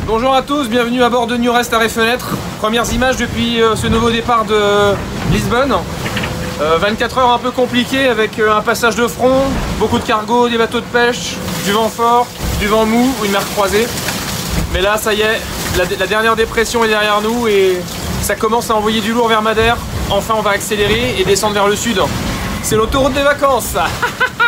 Bonjour à tous, bienvenue à bord de New Rest Arrêt Fenêtre. Premières images depuis ce nouveau départ de Lisbonne. 24 heures un peu compliquées avec un passage de front, beaucoup de cargo, des bateaux de pêche, du vent fort, du vent mou ou une mer croisée. Mais là, ça y est, la dernière dépression est derrière nous et ça commence à envoyer du lourd vers Madère. Enfin, on va accélérer et descendre vers le sud. C'est l'autoroute des vacances.